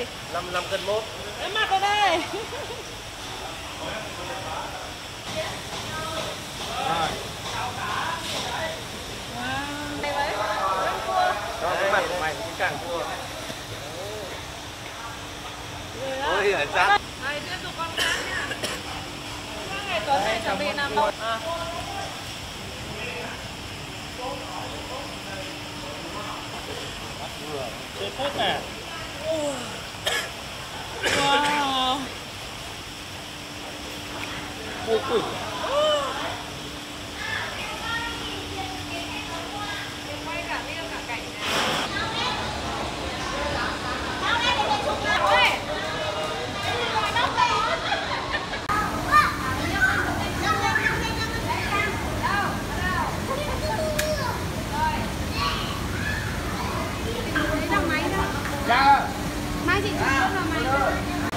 đây. 55 cân mốt. Em mặc ở đây. Rồi. Đây mấy? Rất cua. Đó cái mặt của mày cái càng cua. Ôi ở sát. Này tiếp tục con khác nha. Các ngày Tuấn này chuẩn bị làm đâu? Chơi phốt nè. Wow. Cua quỷ. Quay cả liêng cả cảnh này. Dạ. Mai chị chụp là mày.